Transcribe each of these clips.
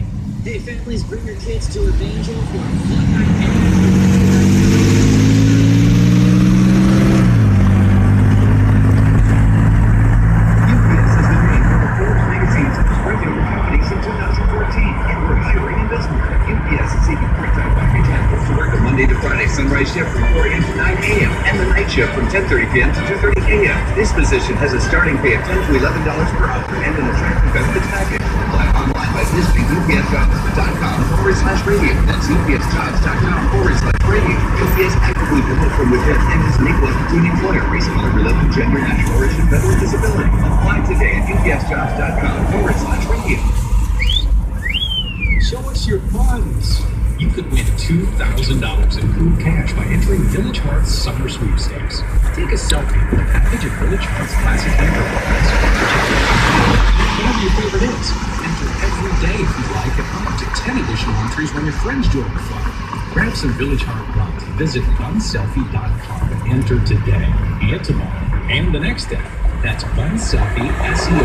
Hey, families, bring your kids to Evangel for a fun night. UPS has been named one of Forbes magazine's most reputable companies in 2014, and we're hiring in Bismarck. UPS is seeking part-time package handlers to work the Monday to Friday sunrise shift from 4 a.m. to 9 a.m. and the night shift from 10:30 p.m. to 2:30 a.m. This position has a starting pay of $10 to $11 per hour and an attractive benefits package. Apply online by visiting upsjobs.com/radio. That's upsjobs.com/radio. UPS actively promotes from within and is an equal opportunity employer. Race, color, religion, gender, national origin, federal disability. Apply today at upsjobs.com/radio. Show us your funds. You could win $2,000 in cool cash by entering Village Hearts Summer Sweepstakes. Take a selfie with a package of Village Hearts classic hamper products. Whatever your favorite is. Enter every day if you'd like, and up to 10 additional entries when your friends join the fun. Grab some Village Heart buns. Visit bunselfie.com and enter today and tomorrow and the next day. That's bunselfie, SEO.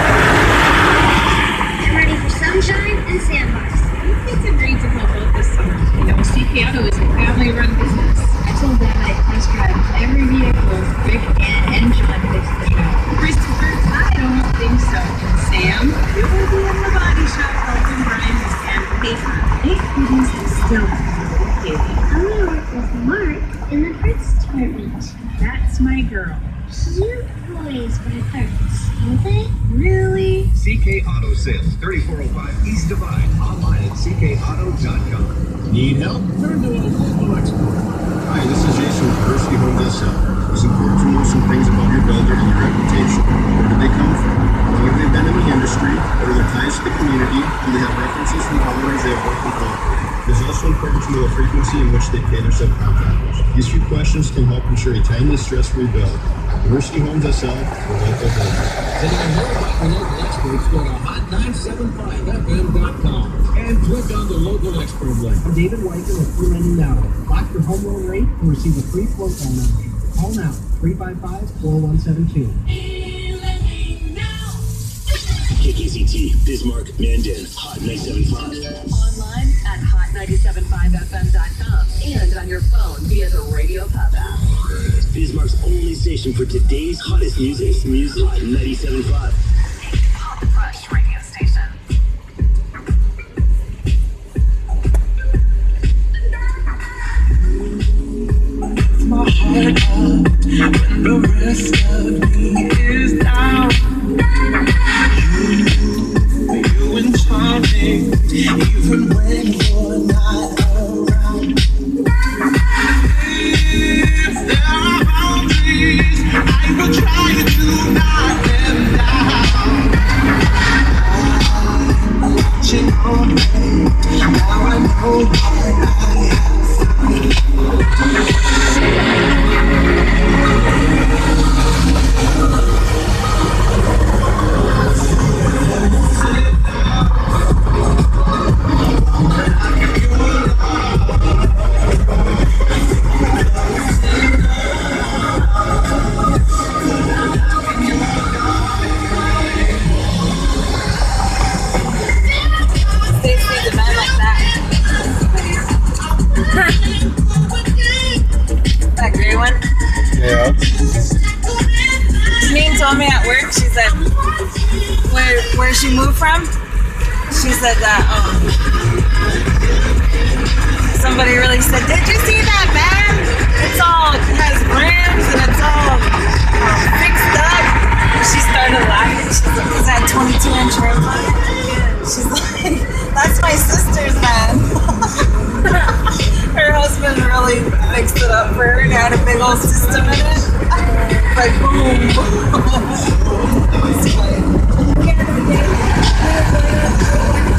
I'm ready for sunshine and sandbox. It's agreed to help out this summer. You know, CK Auto is a family-run business. I told them I'd test drive every vehicle Rick, Ann, and John fixed the shop. Christopher, I don't think so. And Sam, you will be in the body shop helping Brian with sandpaper. Thank goodness I still have a baby. I'm gonna work with Mark in the parts department. That's my girl. Cute boys buy parts, don't they? Really? CK Auto Sales, 3405 East Divide. Online at ckauto.com. Need help? Turn to a local expert. Hi, this is Jason with Diversity Homes SL. It's important to know some things about your builder and your reputation. Where do they come from? How long have they been in the industry? What are their ties to the community? Do they have references from homeowners they have worked with locally? It is also important to know the frequency in which they pay their subcontractors. These few questions can help ensure a timely, stress-free build. Diversity Homes SL for local builders. To learn more about the local experts, go to hot975fm.com and click on the local expert link. I'm David Weicker with Free Lending Now. Lock your home loan rate and receive a free floor plan option. Call now, 355-4172. KKCT, Bismarck, Mandan, Hot 975. Online at hot975fm.com and on your phone via the Radio Pub app. Bismarck's only station for today's hottest music. Hot 975. Pop Rush radio station. My heart up when the rest of me is down. You and charming, even when you're not around. If there are boundaries, I will try to knock them down. I'm watching all day, now I know what I have found. That gray one? Yeah. Janine told me at work, she said, where she moved from, she said that, somebody really said, did you see that van? It has rims and it's all fixed up. And she started laughing. She's like, is that 22-inch rims on it? She's like, that's my sister's van. Her husband really fixed it up for her and had a big old system in it. Like, boom. It was funny.